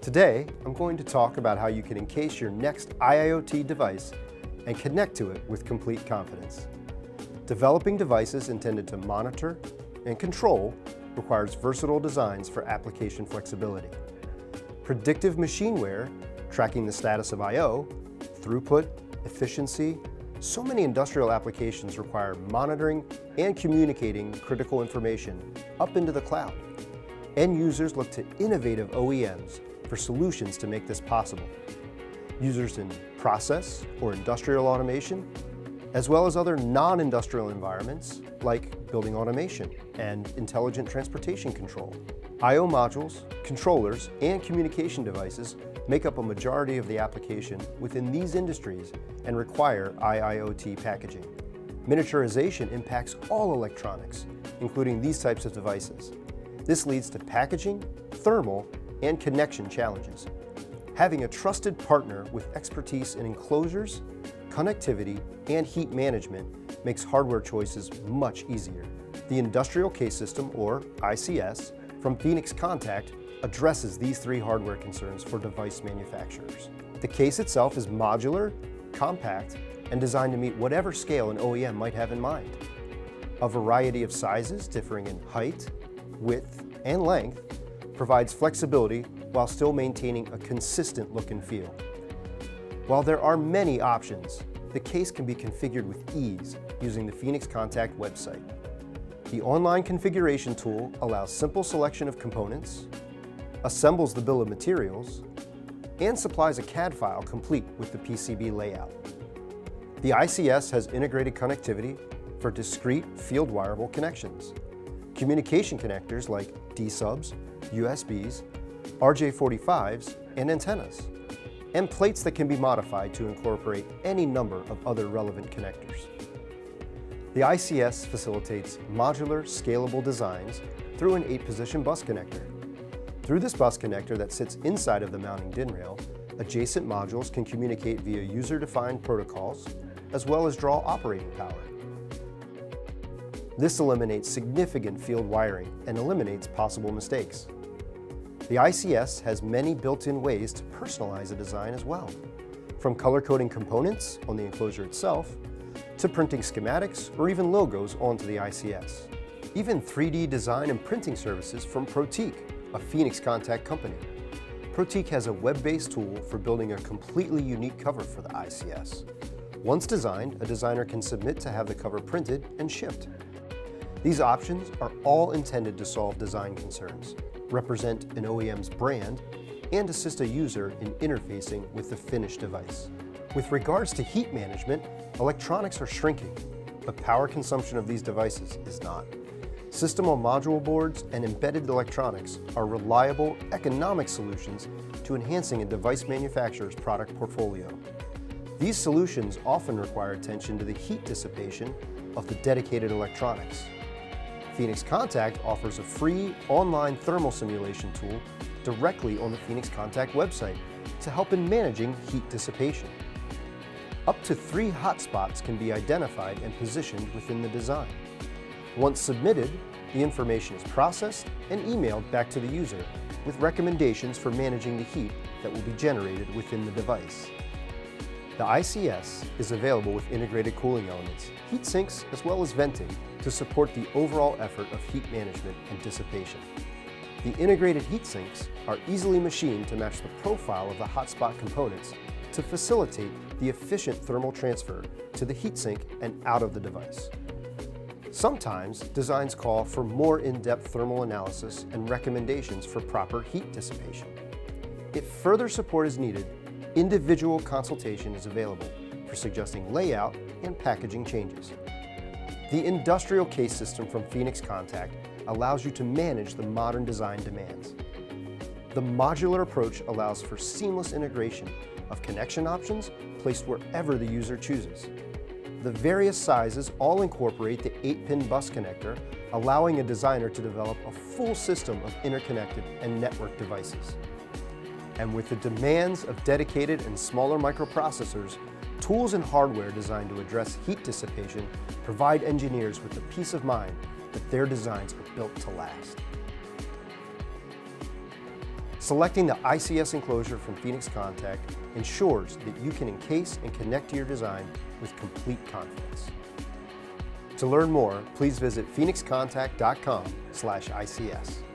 Today, I'm going to talk about how you can encase your next IIoT device and connect to it with complete confidence. Developing devices intended to monitor and control requires versatile designs for application flexibility. Predictive machine wear, tracking the status of I/O, throughput, efficiency, so many industrial applications require monitoring and communicating critical information up into the cloud. End users look to innovative OEMs for solutions to make this possible. Users in process or industrial automation, as well as other non-industrial environments like building automation and intelligent transportation control. I/O modules, controllers, and communication devices make up a majority of the application within these industries and require IIoT packaging. Miniaturization impacts all electronics, including these types of devices. This leads to packaging, thermal, and connection challenges. Having a trusted partner with expertise in enclosures, connectivity, and heat management makes hardware choices much easier. The Industrial Case System, or ICS, from Phoenix Contact addresses these three hardware concerns for device manufacturers. The case itself is modular, compact, and designed to meet whatever scale an OEM might have in mind. A variety of sizes differing in height, width, and length provides flexibility while still maintaining a consistent look and feel. While there are many options, the case can be configured with ease using the Phoenix Contact website. The online configuration tool allows simple selection of components, assembles the bill of materials, and supplies a CAD file complete with the PCB layout. The ICS has integrated connectivity for discrete field wireable connections, communication connectors like D-subs, USBs, RJ45s, and antennas, and plates that can be modified to incorporate any number of other relevant connectors. The ICS facilitates modular, scalable designs through an 8-position bus connector. Through this bus connector that sits inside of the mounting DIN rail, adjacent modules can communicate via user-defined protocols, as well as draw operating power. This eliminates significant field wiring and eliminates possible mistakes. The ICS has many built-in ways to personalize a design as well, from color-coding components on the enclosure itself, to printing schematics or even logos onto the ICS. Even 3D design and printing services from Protique, a Phoenix Contact company. Protique has a web-based tool for building a completely unique cover for the ICS. Once designed, a designer can submit to have the cover printed and shipped. These options are all intended to solve design concerns, represent an OEM's brand, and assist a user in interfacing with the finished device. With regards to heat management, electronics are shrinking, but power consumption of these devices is not. System-on-module boards and embedded electronics are reliable, economic solutions to enhancing a device manufacturer's product portfolio. These solutions often require attention to the heat dissipation of the dedicated electronics. Phoenix Contact offers a free online thermal simulation tool directly on the Phoenix Contact website to help in managing heat dissipation. Up to 3 hotspots can be identified and positioned within the design. Once submitted, the information is processed and emailed back to the user with recommendations for managing the heat that will be generated within the device. The ICS is available with integrated cooling elements, heat sinks, as well as venting to support the overall effort of heat management and dissipation. The integrated heat sinks are easily machined to match the profile of the hotspot components to facilitate the efficient thermal transfer to the heatsink and out of the device. Sometimes, designs call for more in-depth thermal analysis and recommendations for proper heat dissipation. If further support is needed, individual consultation is available for suggesting layout and packaging changes. The Industrial Case System from Phoenix Contact allows you to manage the modern design demands. The modular approach allows for seamless integration of connection options placed wherever the user chooses. The various sizes all incorporate the 8-pin bus connector, allowing a designer to develop a full system of interconnected and networked devices. And with the demands of dedicated and smaller microprocessors, tools and hardware designed to address heat dissipation provide engineers with the peace of mind that their designs are built to last. Selecting the ICS enclosure from Phoenix Contact ensures that you can encase and connect to your design with complete confidence. To learn more, please visit phoenixcontact.com/ICS.